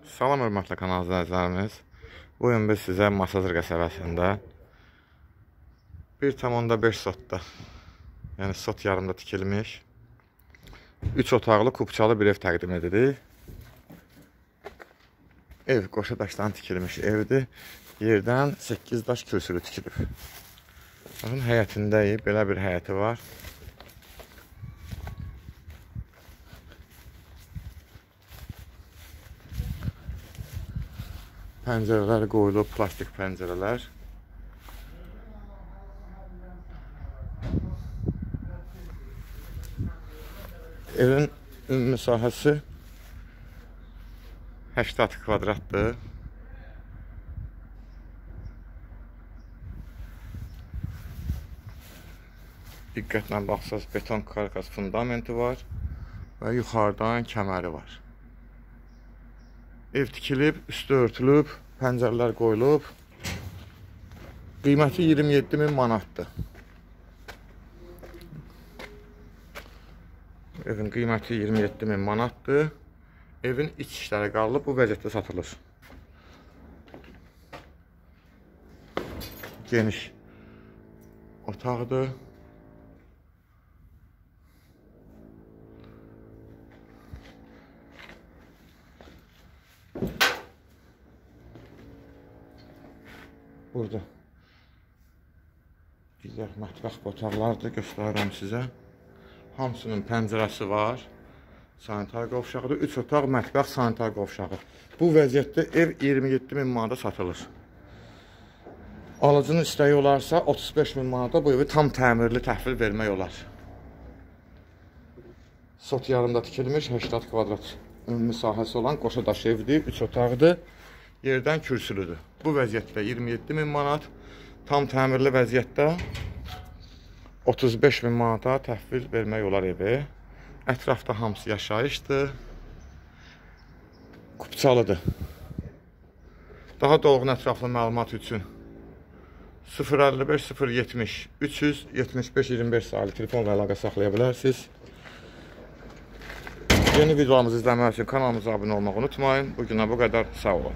Salam hörmətli kanal izləyicilərimiz. Bu gün biz sizə Masazır qəsəbəsində 1,5 sotda, yəni sot yarımda tikilmiş 3 otaqlı kubçalı bir ev təqdim edirik. Ev qoşa daşdan tikilmiş evdir. Yerdən 8 daş kürsülü tikilib. Baxın, həyətindəyik. Belə bir həyəti var. Pəncərələr qoyulub, plastik pəncərələr. Evin ümumi sahəsi 80 kvadratdır. Diqqətlə baxsaq, beton karkas fundamenti var və yuxarıdan kəməri var. Ev tikilib, üstü örtülüb, pəncərələr qoyulub. Qiyməti 27.000 manatdır. Evin qiyməti 27.000 manatdır. Evin iç işləri qalıb, bu vəziyyətdə satılır. Geniş otaqdır. Burada digər mətbəx otaqlardır, göstərirəm sizə. Hamısının pəncərəsi var. Sanitar qovşağıdır. 3 otaq, mətbəx, sanitar qovşağı. Bu vəziyyətdə ev 27.000 manata satılır. Alıcının istəyi olarsa 35.000 manata bu evi tam təmirli təhvil vermək olar. Sot yarımda tikilmiş 80 kvadrat ümumi sahəsi olan qoşa daş evdir. 3 otaqdır. Yerdən kürsülüdür. Bu vəziyyətdə 27.000 manat, tam təmirli vəziyyətdə 35.000 manata təhvil vermək olar evi. Ətrafda hamısı yaşayışdır. Kubçalıdır. Daha dolğun ətraflı məlumat üçün 055 070 375 25 sayılı telefon və əlaqə saxlaya bilərsiniz. Yeni videolarımızı izləmək üçün kanalımıza abunə olmağı unutmayın. Bugünə bu qədər. Sağ olun.